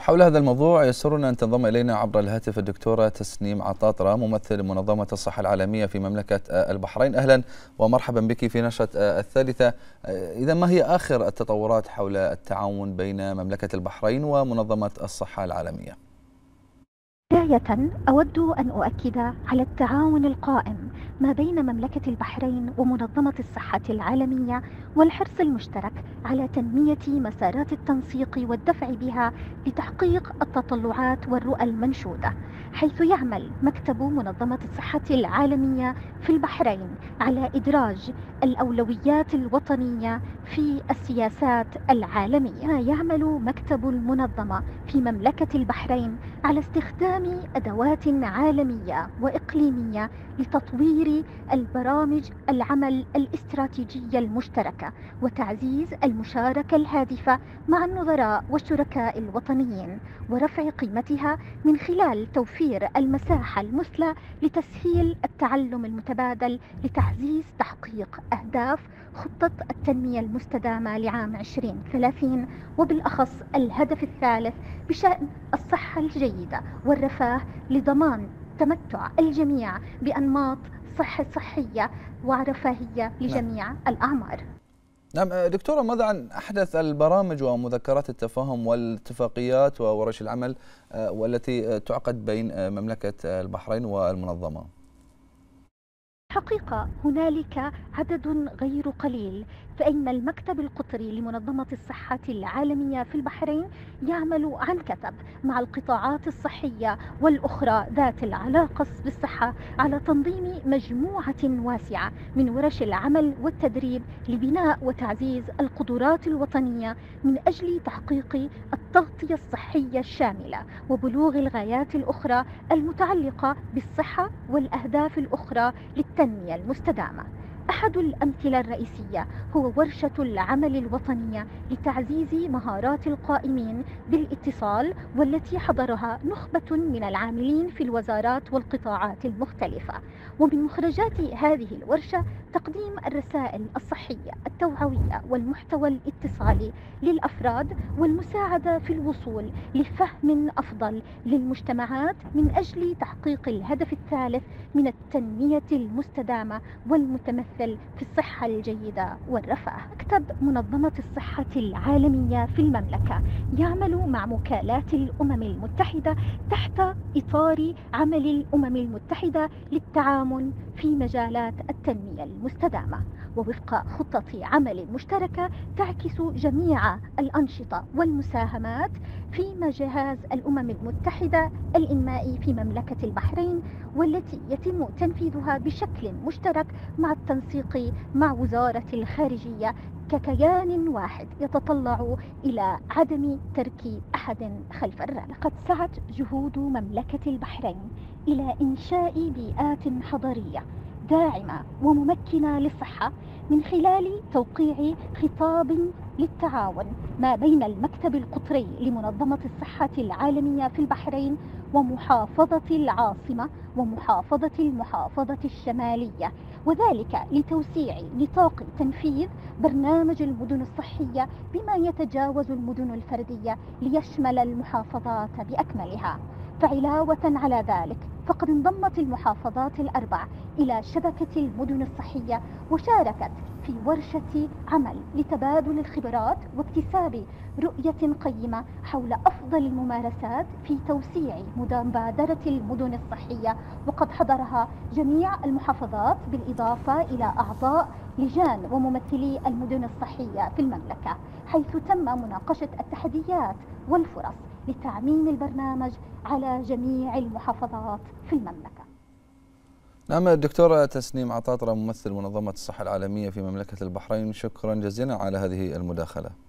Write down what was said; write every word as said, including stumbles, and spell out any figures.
حول هذا الموضوع يسرنا أن تنضم إلينا عبر الهاتف الدكتورة تسنيم عطاطرة ممثل منظمة الصحة العالمية في مملكة البحرين. أهلا ومرحبا بك في نشرة الثالثة. إذا ما هي آخر التطورات حول التعاون بين مملكة البحرين ومنظمة الصحة العالمية؟ بداية أود أن أؤكد على التعاون القائم ما بين مملكة البحرين ومنظمة الصحة العالمية والحرص المشترك على تنمية مسارات التنسيق والدفع بها لتحقيق التطلعات والرؤى المنشودة، حيث يعمل مكتب منظمة الصحة العالمية في البحرين على إدراج الأولويات الوطنية في السياسات العالمية. يعمل مكتب المنظمة في مملكة البحرين على استخدام أدوات عالمية وإقليمية لتطوير البرامج العمل الاستراتيجية المشتركة وتعزيز المشاركة الهادفة مع النظراء والشركاء الوطنيين ورفع قيمتها من خلال توفير المساحة المثلى لتسهيل التعلم المتبادل لتعزيز تحقيق أهداف خطة التنمية المستدامة لعام عشرين ثلاثين، وبالأخص الهدف الثالث بشأن الصحة الجيدة والرفاه لضمان تمتع الجميع بأنماط صحة صحية ورفاهية لجميع نعم. الأعمار. نعم دكتورة، ماذا عن أحدث البرامج ومذكرات التفاهم والاتفاقيات وورش العمل والتي تعقد بين مملكة البحرين والمنظمة؟ حقيقة هنالك عدد غير قليل، فإن المكتب القطري لمنظمة الصحة العالمية في البحرين يعمل عن كثب مع القطاعات الصحية والأخرى ذات العلاقة بالصحة على تنظيم مجموعة واسعة من ورش العمل والتدريب لبناء وتعزيز القدرات الوطنية من أجل تحقيق التغطية الصحية الشاملة وبلوغ الغايات الأخرى المتعلقة بالصحة والأهداف الأخرى للتنمية المستدامة. أحد الأمثلة الرئيسية هو ورشة العمل الوطنية لتعزيز مهارات القائمين بالاتصال، والتي حضرها نخبة من العاملين في الوزارات والقطاعات المختلفة. ومن مخرجات هذه الورشة تقديم الرسائل الصحية التوعوية والمحتوى الاتصالي للأفراد والمساعدة في الوصول لفهم أفضل للمجتمعات من أجل تحقيق الهدف الثالث من التنمية المستدامة والمتمثل في الصحة الجيدة والرفاه. مكتب منظمة الصحة العالمية في المملكة يعمل مع مكالات الأمم المتحدة تحت إطار عمل الأمم المتحدة للتعاون في مجالات التنمية المستدامة، ووفق خطة عمل مشتركة تعكس جميع الأنشطة والمساهمات في جهاز الأمم المتحدة الإنمائي في مملكة البحرين، والتي يتم تنفيذها بشكل مشترك مع التنسيق مع وزارة الخارجية ككيان واحد يتطلع إلى عدم ترك أحد خلف الراية. قد سعت جهود مملكة البحرين إلى إنشاء بيئات حضرية داعمة وممكنة للصحة من خلال توقيع خطاب للتعاون ما بين المكتب القطري لمنظمة الصحة العالمية في البحرين ومحافظة العاصمة ومحافظة المحافظة الشمالية، وذلك لتوسيع نطاق تنفيذ برنامج المدن الصحية بما يتجاوز المدن الفردية ليشمل المحافظات بأكملها. فعلاوة على ذلك فقد انضمت المحافظات الأربع إلى شبكة المدن الصحية وشاركت في ورشة عمل لتبادل الخبرات واكتساب رؤية قيمة حول أفضل الممارسات في توسيع مبادرة المدن الصحية، وقد حضرها جميع المحافظات بالإضافة إلى أعضاء لجان وممثلي المدن الصحية في المملكة، حيث تم مناقشة التحديات والفرص لتعميم البرنامج على جميع المحافظات في المملكة. نعم الدكتورة تسنيم عطاطرة ممثل منظمة الصحة العالمية في مملكة البحرين، شكرا جزيلا على هذه المداخلة.